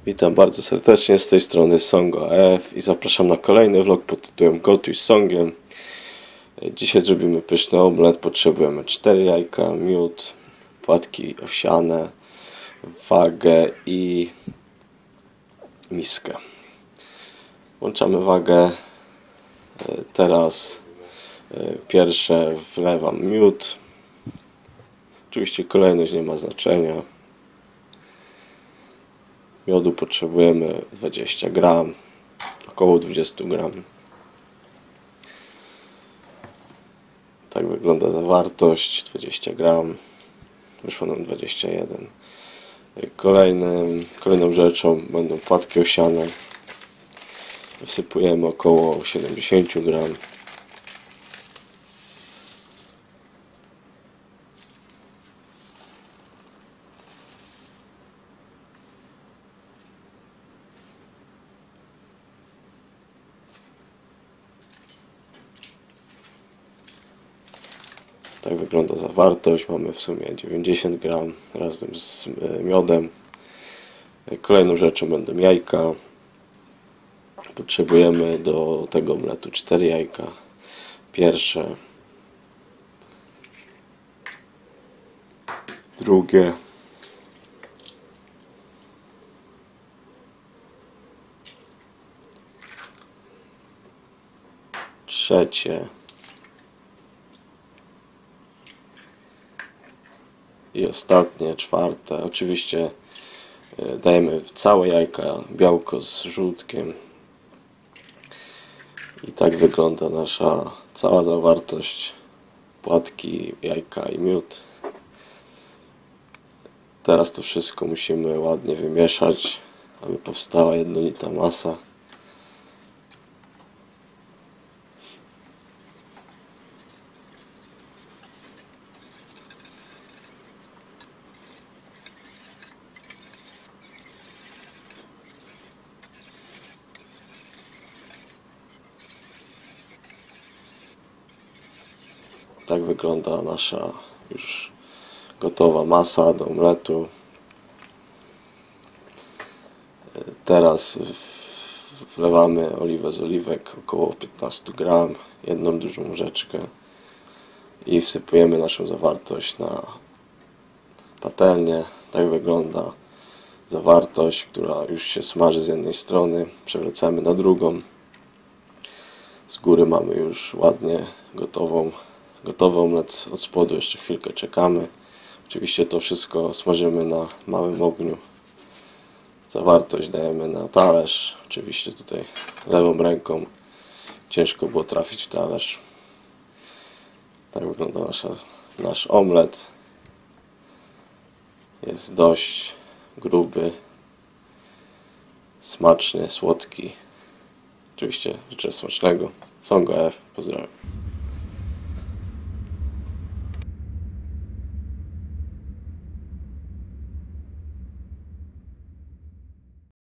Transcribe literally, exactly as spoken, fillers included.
Witam bardzo serdecznie, z tej strony Songo A F i zapraszam na kolejny vlog pod tytułem Gotuj z Songiem. Dzisiaj zrobimy pyszny omlet. Potrzebujemy cztery jajka, miód, płatki owsiane, wagę i miskę. Włączamy wagę. Teraz pierwsze wlewam miód. Oczywiście kolejność nie ma znaczenia. Miodu potrzebujemy dwadzieścia gram, około dwadzieścia gram. Tak wygląda zawartość, dwadzieścia gram, wyszło nam dwadzieścia jeden. Kolejnym, kolejną rzeczą będą płatki owsiane. Wsypujemy około siedemdziesiąt gram. Tak wygląda zawartość. Mamy w sumie dziewięćdziesiąt gram razem z miodem. Kolejną rzeczą będą jajka. Potrzebujemy do tego omletu cztery jajka. Pierwsze, drugie, trzecie i ostatnie, czwarte. Oczywiście dajemy w całe jajka białko z żółtkiem. I tak wygląda nasza cała zawartość, płatki, jajka i miód. Teraz to wszystko musimy ładnie wymieszać, aby powstała jednolita masa. Tak wygląda nasza już gotowa masa do omletu. Teraz wlewamy oliwę z oliwek, około piętnaście gram, jedną dużą łyżeczkę i wsypujemy naszą zawartość na patelnię. Tak wygląda zawartość, która już się smaży z jednej strony. Przewracamy na drugą. Z góry mamy już ładnie gotową Gotowy omlet od spodu, jeszcze chwilkę czekamy. Oczywiście to wszystko smażymy na małym ogniu. Zawartość dajemy na talerz. Oczywiście tutaj lewą ręką ciężko było trafić w talerz. Tak wygląda nasza, nasz omlet. Jest dość gruby, smaczny, słodki. Oczywiście życzę smacznego. Songo A F, pozdrawiam.